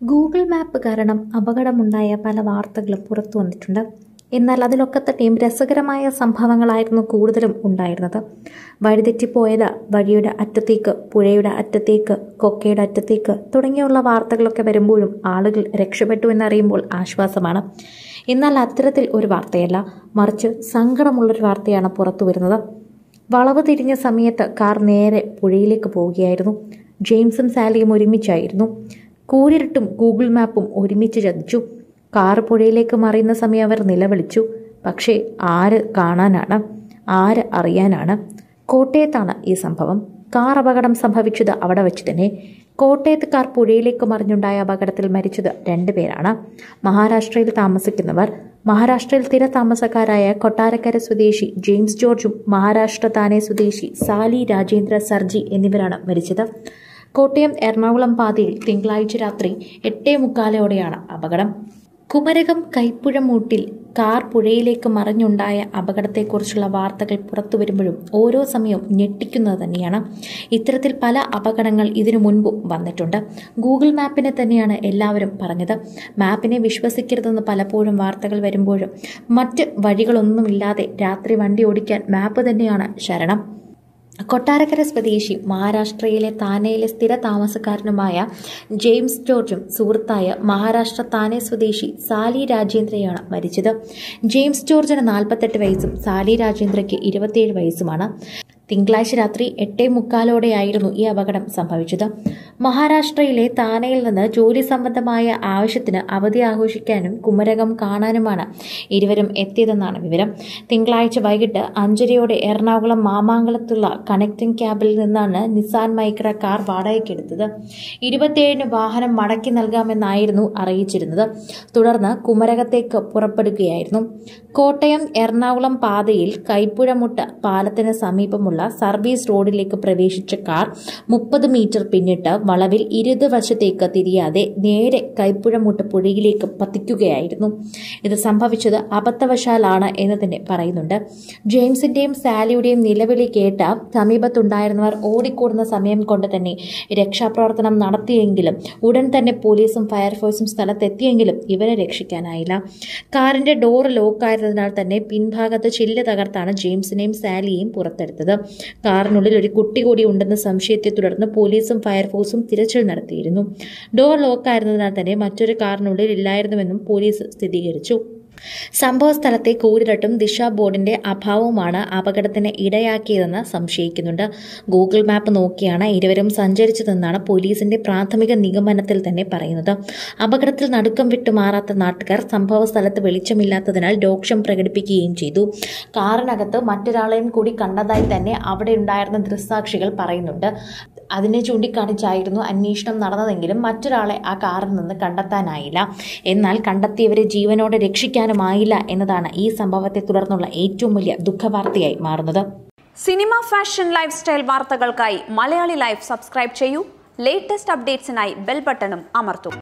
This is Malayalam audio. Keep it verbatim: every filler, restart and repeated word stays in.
ഗൂഗിൾ മാപ്പ് കാരണം അപകടമുണ്ടായ പല വാർത്തകളും പുറത്തു വന്നിട്ടുണ്ട്. എന്നാൽ അതിലൊക്കെ തന്നെയും രസകരമായ സംഭവങ്ങളായിരുന്നു കൂടുതലും ഉണ്ടായിരുന്നത്. വഴിതെറ്റിപ്പോയത് വഴിയുടെ അറ്റത്തേക്ക്, പുഴയുടെ അറ്റത്തേക്ക്, കൊക്കയുടെ അറ്റത്തേക്ക് തുടങ്ങിയുള്ള വാർത്തകളൊക്കെ വരുമ്പോഴും ആളുകൾ രക്ഷപ്പെട്ടു എന്നറിയുമ്പോൾ ആശ്വാസമാണ്. എന്നാൽ അത്തരത്തിൽ ഒരു വാർത്തയല്ല, മറിച്ച് സങ്കടമുള്ളൊരു വാർത്തയാണ് പുറത്തു വരുന്നത്. വളവ് തിരിഞ്ഞ സമയത്ത് കാർ നേരെ പുഴയിലേക്ക് പോവുകയായിരുന്നു. ജെയിംസും സാലിയും ഒരുമിച്ചായിരുന്നു. കൂരിരുട്ടും ഗൂഗിൾ മാപ്പും ഒരുമിച്ച് ചതിച്ചു. കാർ പുഴയിലേക്ക് മറിയുന്ന സമയം അവർ നിലവിളിച്ചു. പക്ഷേ ആര് കാണാനാണ്, ആര് അറിയാനാണ്? കോട്ടയത്താണ് ഈ സംഭവം. കാർ അപകടം സംഭവിച്ചത് അവിടെ വെച്ച് തന്നെ. കോട്ടയത്ത് കാർ പുഴയിലേക്ക് മറിഞ്ഞുണ്ടായ അപകടത്തിൽ മരിച്ചത് രണ്ടുപേരാണ്. മഹാരാഷ്ട്രയിൽ താമസിക്കുന്നവർ. മഹാരാഷ്ട്രയിൽ സ്ഥിര താമസക്കാരായ കൊട്ടാരക്കര സ്വദേശി ജെയിംസ് ജോർജും മഹാരാഷ്ട്ര താനെ സ്വദേശി സാലി രാജേന്ദ്ര സർജി എന്നിവരാണ് മരിച്ചത്. കോട്ടയം എറണാകുളം പാതയിൽ തിങ്കളാഴ്ച രാത്രി എട്ടേ മുക്കാലോടെയാണ് അപകടം. കുമരകം കൈപ്പുഴമൂട്ടിൽ കാർ പുഴയിലേക്ക് മറിഞ്ഞുണ്ടായ അപകടത്തെക്കുറിച്ചുള്ള വാർത്തകൾ പുറത്തു വരുമ്പോഴും ഓരോ സമയവും ഞെട്ടിക്കുന്നത് തന്നെയാണ്. ഇത്തരത്തിൽ പല അപകടങ്ങൾ ഇതിനു മുൻപും വന്നിട്ടുണ്ട്. ഗൂഗിൾ മാപ്പിനെ തന്നെയാണ് എല്ലാവരും പറഞ്ഞത്. മാപ്പിനെ വിശ്വസിക്കരുതെന്ന് പലപ്പോഴും വാർത്തകൾ വരുമ്പോഴും മറ്റ് വഴികളൊന്നുമില്ലാതെ രാത്രി വണ്ടി ഓടിക്കാൻ മാപ്പ് തന്നെയാണ് ശരണം. കൊട്ടാരക്കര സ്വദേശി മഹാരാഷ്ട്രയിലെ താനെയിലെ സ്ഥിര താമസക്കാരനുമായ ജെയിംസ് ജോർജും സുഹൃത്തായ മഹാരാഷ്ട്ര താനെ സ്വദേശി സാലി രാജേന്ദ്രയാണ് മരിച്ചത്. ജെയിംസ് ജോർജിന് നാൽപ്പത്തെട്ട് വയസ്സും സാലി രാജേന്ദ്രയ്ക്ക് ഇരുപത്തിയേഴ് വയസ്സുമാണ്. തിങ്കളാഴ്ച രാത്രി എട്ടേ മുക്കാലോടെയായിരുന്നു ഈ അപകടം സംഭവിച്ചത്. മഹാരാഷ്ട്രയിലെ താനെയിൽ നിന്ന് ജോലി സംബന്ധമായ ആവശ്യത്തിന് അവധി ആഘോഷിക്കാനും കുമരകം കാണാനുമാണ് ഇരുവരും എത്തിയതെന്നാണ് വിവരം. തിങ്കളാഴ്ച വൈകിട്ട് അഞ്ചരയോടെ എറണാകുളം മാമാങ്കലത്തുള്ള കണക്റ്റിംഗ് ക്യാബിൽ നിന്നാണ് നിസാൻ മൈക്ര കാർ വാടകയ്ക്കെടുത്തത്. ഇരുപത്തിയേഴിന് വാഹനം മടക്കി നൽകാമെന്നായിരുന്നു അറിയിച്ചിരുന്നത്. തുടർന്ന് കുമരകത്തേക്ക് പുറപ്പെടുകയായിരുന്നു. കോട്ടയം എറണാകുളം പാതയിൽ കൈപ്പുഴമുട്ട് പാലത്തിന് സമീപമുള്ള സർവീസ് റോഡിലേക്ക് പ്രവേശിച്ച കാർ മുപ്പത് മീറ്റർ പിന്നിട്ട് വളവിൽ ഇരുതുവശത്തേക്ക് തിരിയാതെ നേരെ കൈപ്പുഴമുട്ട് പുഴയിലേക്ക് പതിക്കുകയായിരുന്നു. ഇത് സംഭവിച്ചത് അബദ്ധവശാലാണ് എന്ന് തന്നെ പറയുന്നുണ്ട്. ജെയിംസിന്റെയും സാലിയുടെയും നിലവിളി കേട്ട സമീപത്തുണ്ടായിരുന്നവർ ഓടിക്കൂടുന്ന സമയം കൊണ്ട് തന്നെ രക്ഷാപ്രവർത്തനം നടത്തിയെങ്കിലും ഉടൻ തന്നെ പോലീസും ഫയർഫോഴ്സും സ്ഥലത്തെത്തിയെങ്കിലും ഇവരെ രക്ഷിക്കാനായില്ല. കാറിന്റെ ഡോർ ലോക്കായതിനാൽ തന്നെ പിൻഭാഗത്ത് ചില്ല് തകർത്താണ് ജെയിംസിനെയും സാലിയെയും പുറത്തെടുത്തത്. കാറിനുള്ളിൽ ഒരു കുട്ടി കൂടി ഉണ്ടെന്ന സംശയത്തെ തുടർന്ന് പോലീസും ഫയർഫോഴ്സും തിരച്ചിൽ നടത്തിയിരുന്നു. ഡോർ ലോക്കായിരുന്നതിനാൽ തന്നെ മറ്റൊരു കാറിനുള്ളിൽ ഇല്ലായിരുന്നുവെന്നും പോലീസ് സ്ഥിരീകരിച്ചു. സംഭവസ്ഥലത്തെ കൂരിരുട്ടും ദിശാ ബോർഡിന്റെ അഭാവവുമാണ് അപകടത്തിന് ഇടയാക്കിയതെന്ന് സംശയിക്കുന്നുണ്ട്. ഗൂഗിൾ മാപ്പ് നോക്കിയാണ് ഇരുവരും സഞ്ചരിച്ചതെന്നാണ് പോലീസിന്റെ പ്രാഥമിക നിഗമനത്തിൽ തന്നെ പറയുന്നത്. അപകടത്തിൽ നടുക്കം വിട്ടുമാറാത്ത നാട്ടുകാർ സംഭവ സ്ഥലത്ത് വെളിച്ചമില്ലാത്തതിനാൽ രോക്ഷം പ്രകടിപ്പിക്കുകയും ചെയ്തു. കാറിനകത്ത് മറ്റൊരാളെയും കൂടി കണ്ടതായി തന്നെ അവിടെ ഉണ്ടായിരുന്ന ദൃക്സാക്ഷികൾ പറയുന്നുണ്ട്. അതിനെ ചൂണ്ടിക്കാണിച്ചായിരുന്നു അന്വേഷണം നടന്നതെങ്കിലും മറ്റൊരാളെ ആ കാറിൽ നിന്ന് കണ്ടെത്താനായില്ല. എന്നാൽ കണ്ടെത്തിയവരെ ജീവനോടെ രക്ഷിക്കാനുമായില്ല എന്നതാണ് ഈ സംഭവത്തെ തുടർന്നുള്ള ഏറ്റവും വലിയ ദുഃഖവാർത്തയായി മാറുന്നത്. സിനിമ, ഫാഷൻ, ലൈഫ് സ്റ്റൈൽ വാർത്തകൾക്കായി മലയാളി ലൈഫ് സബ്സ്ക്രൈബ് ചെയ്യൂ. ലേറ്റസ്റ്റ് അപ്ഡേറ്റ്സിനായി ബെൽ ബട്ടണും അമർത്തൂ.